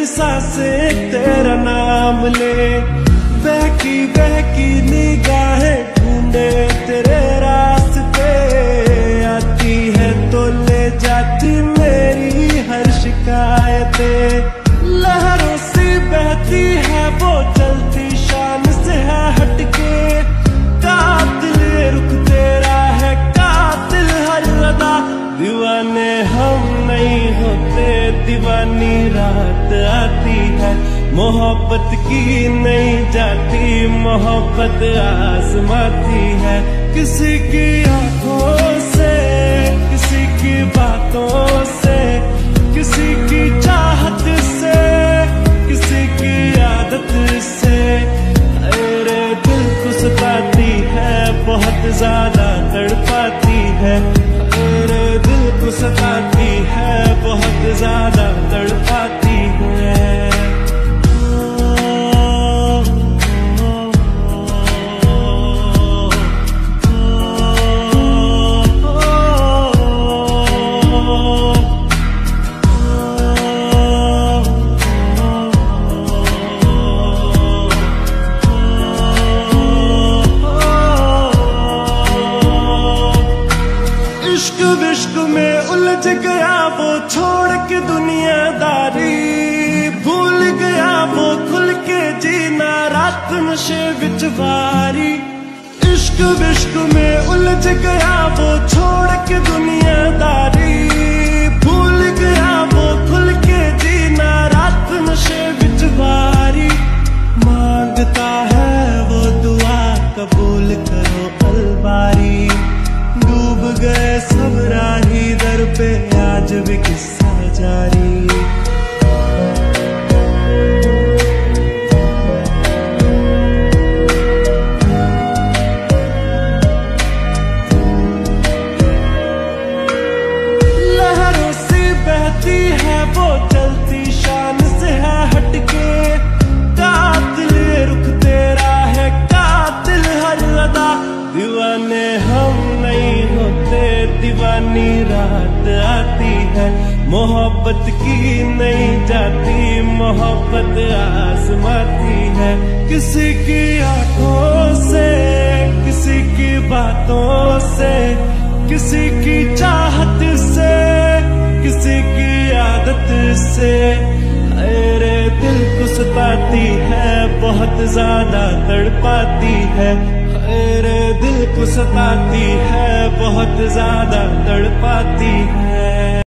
हर सांसें तेरा नाम ले। बहकी बहकी निगाहें ढूंढे तेरे रास्ते, आती है तो ले जाती मेरी हर शिकायतें। लहरों से बहती है वो चलती शान से है हटके, कातिल रुख तेरा है कातिल हर अदा। दीवाने हम नहीं होते, दीवानी रात आती है। मोहब्बत की नहीं जाती, मोहब्बत आजमाती है। किसी की आंखों से, किसी की बातों से, किसी की चाहत से, किसी की आदत से। अरे दिल को सताती है, बहुत ज्यादा तड़पाती है। अरे दिल को सताती है, बहुत ज्यादा तड़पाती है। इश्क विश्क में उलझ गया वो छोड़ के दुनियादारी, भूल गया वो खुल के जीना रात नशे विच वारी। इश्क विश्क में उलझ गया वो छोड़ के दुनियादारी, भूल गया वो खुल के जीना रात नशे विच वारी। मांगता है वो दुआ कबूल करो अलबारी, डूब गए सब राही दर पे आज भी किस्सा जारी। लहरों से बहती है वो चलती शान से है हटके, कातिल रुख तेरा है कातिल हर अदा। दीवाने हम नहीं होते, दीवानी रात आती है। मोहब्बत की नहीं जाती, मोहब्बत आजमाती है। किसी की आंखों से, किसी की बातों से, किसी की चाहत से, किसी की आदत से। अरे दिल को सताती है, बहुत ज्यादा तड़पाती है। अरे दिल को सताती है, बहुत ज्यादा तड़पाती है।